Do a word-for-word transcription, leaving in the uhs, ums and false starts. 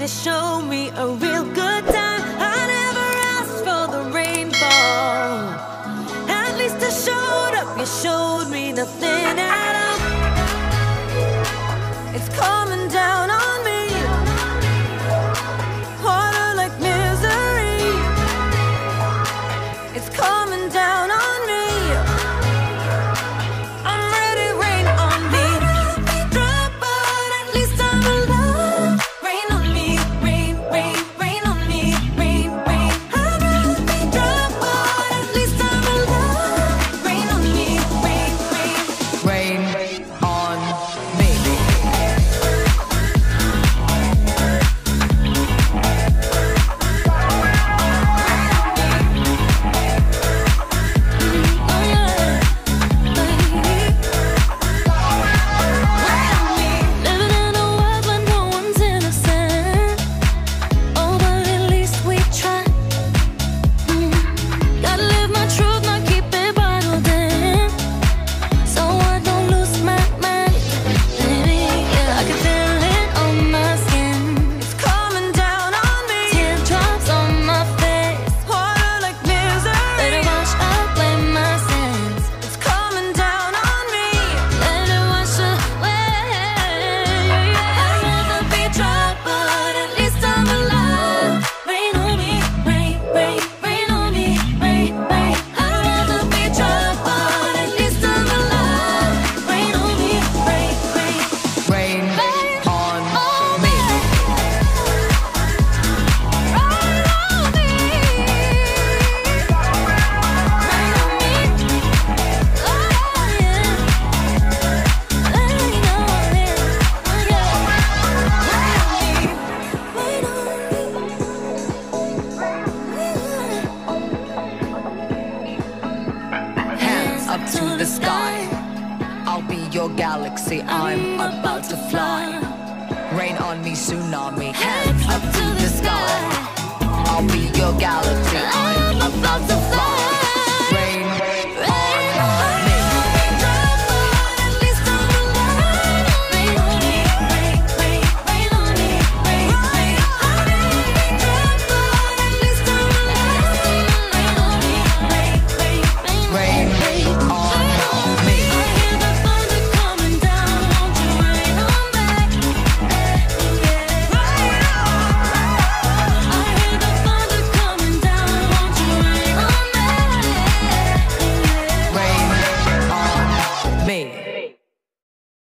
to show me a real good time. I never asked for the rainfall. At least I showed up, you showed me nothing at all. It's coming down on me, harder like misery. It's coming down on me. I'm ready, rain on me. Drop, but at least I'm alive. Rain on me, rain, rain, rain on me, rain, rain. I'd rather be drop, but at least I'm alive. Rain on me, rain, rain. Rain on me. Up to the sky, I'll be your galaxy, I'm about to fly. Rain on me, tsunami. Hands up to the sky, I'll be your galaxy, I'm about to fly.